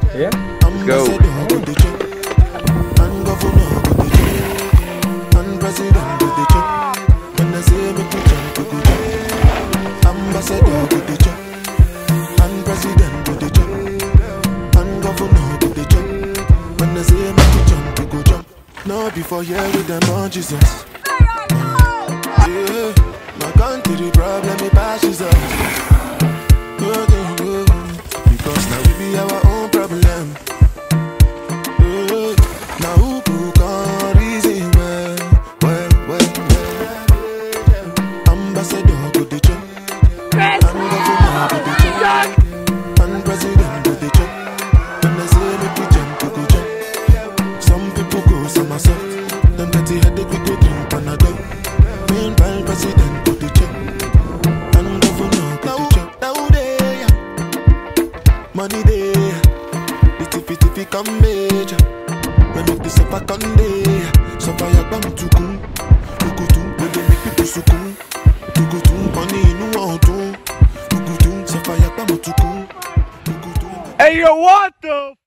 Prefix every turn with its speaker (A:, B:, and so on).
A: Yeah? Let's go.
B: No, before here with them on Jesus. Yeah, my country problem, it passes us. Because now we be our own problem. Now who can reason well. Ambassador to the church, and governor to the church, and president to the church. When they say make we jump, we go jump. Some people go somersault. Them dirty headache we go drink Panadol. Meanwhile president to the church, and governor to the church. Now they money there, the tiffy come major. We make the supper Sunday, supper ya bam tukun, tukutu. We dey make people sukun, tukutu. Money inu ọdun, tukutu. Supper ya bam tukun, tukutu.
A: Hey, yo, what the?